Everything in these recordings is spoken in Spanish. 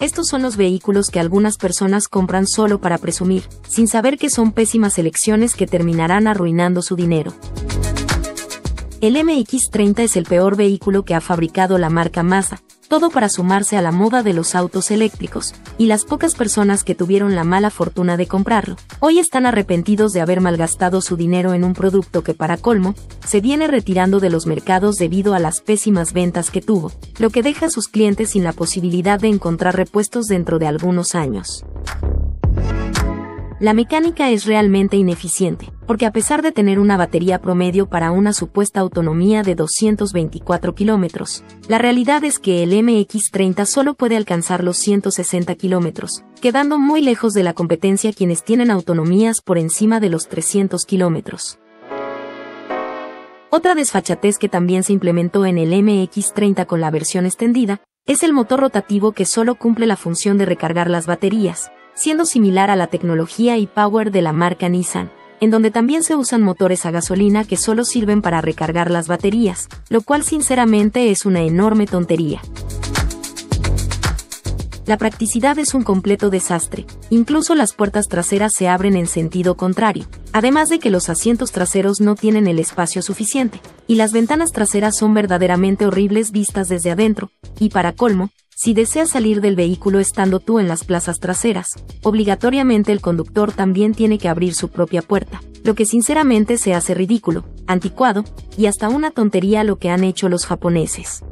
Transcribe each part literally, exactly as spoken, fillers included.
Estos son los vehículos que algunas personas compran solo para presumir, sin saber que son pésimas elecciones que terminarán arruinando su dinero. El M X treinta es el peor vehículo que ha fabricado la marca Mazda, todo para sumarse a la moda de los autos eléctricos, y las pocas personas que tuvieron la mala fortuna de comprarlo, hoy están arrepentidos de haber malgastado su dinero en un producto que, para colmo, se viene retirando de los mercados debido a las pésimas ventas que tuvo, lo que deja a sus clientes sin la posibilidad de encontrar repuestos dentro de algunos años. La mecánica es realmente ineficiente, porque a pesar de tener una batería promedio para una supuesta autonomía de doscientos veinticuatro kilómetros, la realidad es que el M X treinta solo puede alcanzar los ciento sesenta kilómetros, quedando muy lejos de la competencia quienes tienen autonomías por encima de los trescientos kilómetros. Otra desfachatez que también se implementó en el M X treinta con la versión extendida, es el motor rotativo que solo cumple la función de recargar las baterías, siendo similar a la tecnología e-Power de la marca Nissan, en donde también se usan motores a gasolina que solo sirven para recargar las baterías, lo cual sinceramente es una enorme tontería. La practicidad es un completo desastre, incluso las puertas traseras se abren en sentido contrario, además de que los asientos traseros no tienen el espacio suficiente, y las ventanas traseras son verdaderamente horribles vistas desde adentro, y para colmo, si deseas salir del vehículo estando tú en las plazas traseras, obligatoriamente el conductor también tiene que abrir su propia puerta, lo que sinceramente se hace ridículo, anticuado, y hasta una tontería lo que han hecho los japoneses.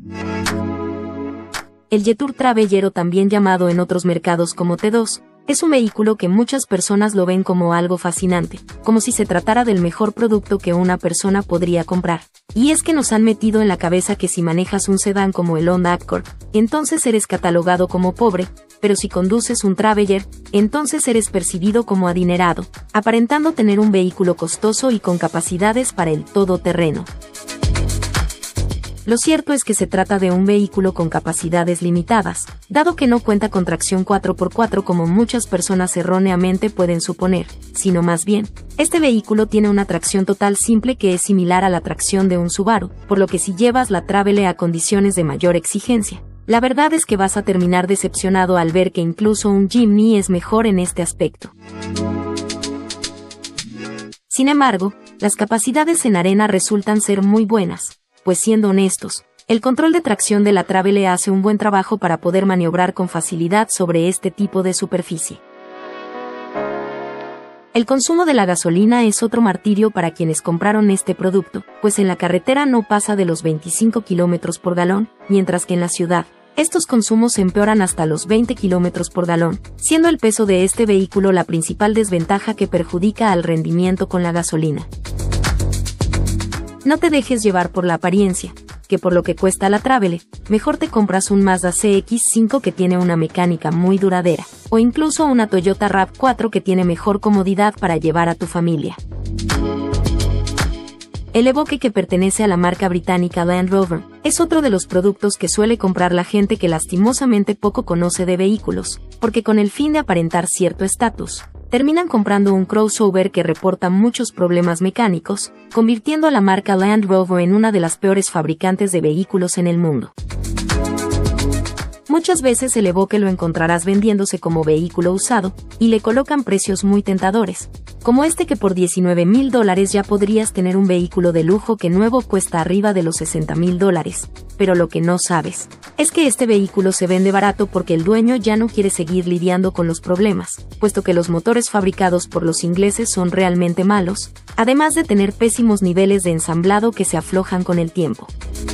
El Jetour Traveller, o también llamado en otros mercados como T dos, es un vehículo que muchas personas lo ven como algo fascinante, como si se tratara del mejor producto que una persona podría comprar. Y es que nos han metido en la cabeza que si manejas un sedán como el Honda Accord, entonces eres catalogado como pobre, pero si conduces un Traveller, entonces eres percibido como adinerado, aparentando tener un vehículo costoso y con capacidades para el todoterreno. Lo cierto es que se trata de un vehículo con capacidades limitadas, dado que no cuenta con tracción cuatro por cuatro como muchas personas erróneamente pueden suponer, sino más bien, este vehículo tiene una tracción total simple que es similar a la tracción de un Subaru, por lo que si llevas la Traveller a condiciones de mayor exigencia, la verdad es que vas a terminar decepcionado al ver que incluso un Jimny es mejor en este aspecto. Sin embargo, las capacidades en arena resultan ser muy buenas, pues siendo honestos, el control de tracción de la Traveller hace un buen trabajo para poder maniobrar con facilidad sobre este tipo de superficie. El consumo de la gasolina es otro martirio para quienes compraron este producto, pues en la carretera no pasa de los veinticinco kilómetros por galón, mientras que en la ciudad, estos consumos empeoran hasta los veinte kilómetros por galón, siendo el peso de este vehículo la principal desventaja que perjudica al rendimiento con la gasolina. No te dejes llevar por la apariencia, que por lo que cuesta la Traveller, mejor te compras un Mazda C X cinco que tiene una mecánica muy duradera, o incluso una Toyota RAV cuatro que tiene mejor comodidad para llevar a tu familia. El Evoque, que pertenece a la marca británica Land Rover, es otro de los productos que suele comprar la gente que lastimosamente poco conoce de vehículos, porque con el fin de aparentar cierto estatus, terminan comprando un crossover que reporta muchos problemas mecánicos, convirtiendo a la marca Land Rover en una de las peores fabricantes de vehículos en el mundo. Muchas veces el Evoque lo encontrarás vendiéndose como vehículo usado, y le colocan precios muy tentadores, como este que por diecinueve mil dólares ya podrías tener un vehículo de lujo que nuevo cuesta arriba de los sesenta mil dólares, pero lo que no sabes, es que este vehículo se vende barato porque el dueño ya no quiere seguir lidiando con los problemas, puesto que los motores fabricados por los ingleses son realmente malos, además de tener pésimos niveles de ensamblado que se aflojan con el tiempo.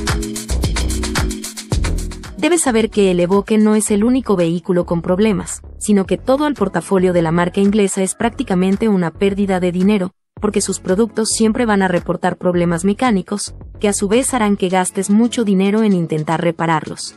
Debes saber que el Evoque no es el único vehículo con problemas, sino que todo el portafolio de la marca inglesa es prácticamente una pérdida de dinero, porque sus productos siempre van a reportar problemas mecánicos, que a su vez harán que gastes mucho dinero en intentar repararlos.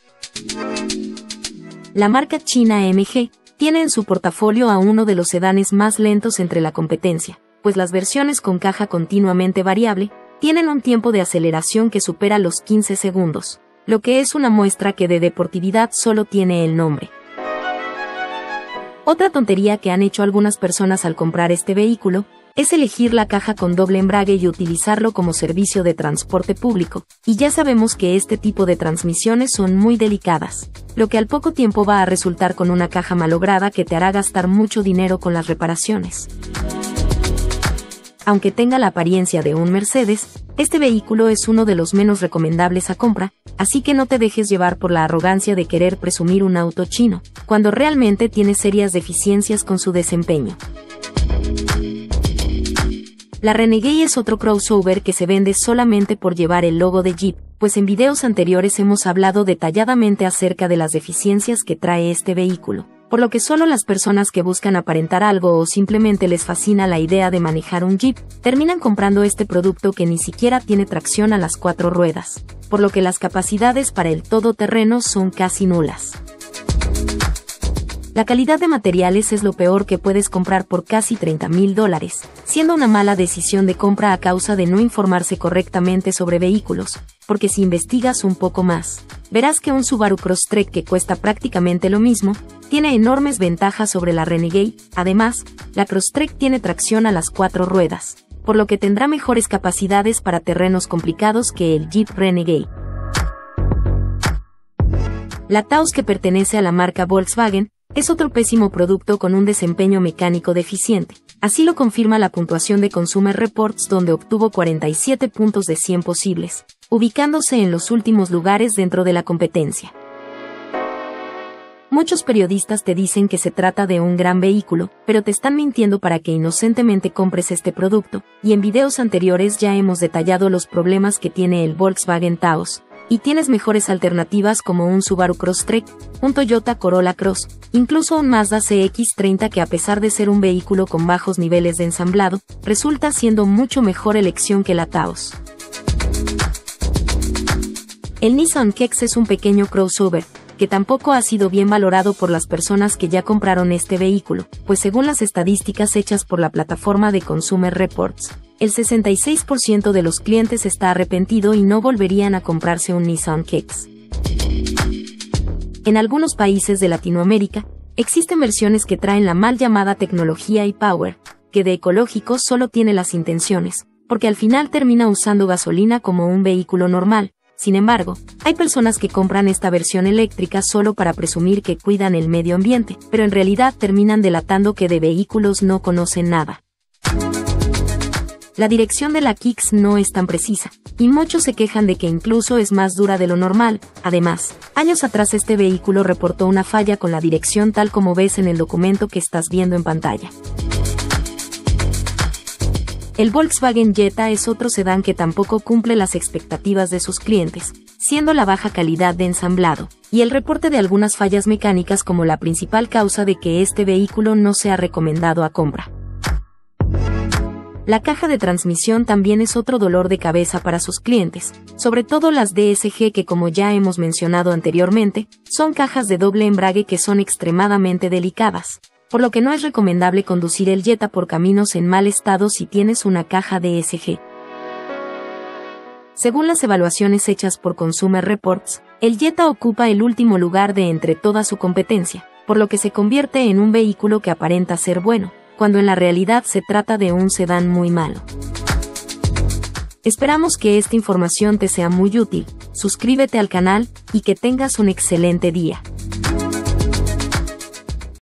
La marca china M G tiene en su portafolio a uno de los sedanes más lentos entre la competencia, pues las versiones con caja continuamente variable tienen un tiempo de aceleración que supera los quince segundos. Lo que es una muestra que de deportividad solo tiene el nombre. Otra tontería que han hecho algunas personas al comprar este vehículo es elegir la caja con doble embrague y utilizarlo como servicio de transporte público, y ya sabemos que este tipo de transmisiones son muy delicadas, lo que al poco tiempo va a resultar con una caja malograda que te hará gastar mucho dinero con las reparaciones. Aunque tenga la apariencia de un Mercedes, este vehículo es uno de los menos recomendables a compra, así que no te dejes llevar por la arrogancia de querer presumir un auto chino, cuando realmente tiene serias deficiencias con su desempeño. La Renegade es otro crossover que se vende solamente por llevar el logo de Jeep, pues en videos anteriores hemos hablado detalladamente acerca de las deficiencias que trae este vehículo, por lo que solo las personas que buscan aparentar algo o simplemente les fascina la idea de manejar un Jeep, terminan comprando este producto que ni siquiera tiene tracción a las cuatro ruedas, por lo que las capacidades para el todoterreno son casi nulas. La calidad de materiales es lo peor que puedes comprar por casi treinta mil dólares, siendo una mala decisión de compra a causa de no informarse correctamente sobre vehículos, porque si investigas un poco más, verás que un Subaru Crosstrek que cuesta prácticamente lo mismo, tiene enormes ventajas sobre la Renegade. Además, la Crosstrek tiene tracción a las cuatro ruedas, por lo que tendrá mejores capacidades para terrenos complicados que el Jeep Renegade. La Taos, que pertenece a la marca Volkswagen, es otro pésimo producto con un desempeño mecánico deficiente. Así lo confirma la puntuación de Consumer Reports, donde obtuvo cuarenta y siete puntos de cien posibles, ubicándose en los últimos lugares dentro de la competencia. Muchos periodistas te dicen que se trata de un gran vehículo, pero te están mintiendo para que inocentemente compres este producto, y en videos anteriores ya hemos detallado los problemas que tiene el Volkswagen Taos, y tienes mejores alternativas como un Subaru Crosstrek, un Toyota Corolla Cross, incluso un Mazda C X treinta, que a pesar de ser un vehículo con bajos niveles de ensamblado, resulta siendo mucho mejor elección que la Taos. El Nissan Kicks es un pequeño crossover, que tampoco ha sido bien valorado por las personas que ya compraron este vehículo, pues según las estadísticas hechas por la plataforma de Consumer Reports, el sesenta y seis por ciento de los clientes está arrepentido y no volverían a comprarse un Nissan Kicks. En algunos países de Latinoamérica, existen versiones que traen la mal llamada tecnología e-Power, que de ecológico solo tiene las intenciones, porque al final termina usando gasolina como un vehículo normal. Sin embargo, hay personas que compran esta versión eléctrica solo para presumir que cuidan el medio ambiente, pero en realidad terminan delatando que de vehículos no conocen nada. La dirección de la Kicks no es tan precisa, y muchos se quejan de que incluso es más dura de lo normal. Además, años atrás este vehículo reportó una falla con la dirección, tal como ves en el documento que estás viendo en pantalla. El Volkswagen Jetta es otro sedán que tampoco cumple las expectativas de sus clientes, siendo la baja calidad de ensamblado y el reporte de algunas fallas mecánicas como la principal causa de que este vehículo no sea recomendado a compra. La caja de transmisión también es otro dolor de cabeza para sus clientes, sobre todo las D S G, que como ya hemos mencionado anteriormente, son cajas de doble embrague que son extremadamente delicadas, por lo que no es recomendable conducir el Jetta por caminos en mal estado si tienes una caja D S G. Según las evaluaciones hechas por Consumer Reports, el Jetta ocupa el último lugar de entre toda su competencia, por lo que se convierte en un vehículo que aparenta ser bueno, cuando en la realidad se trata de un sedán muy malo. Esperamos que esta información te sea muy útil. Suscríbete al canal y que tengas un excelente día.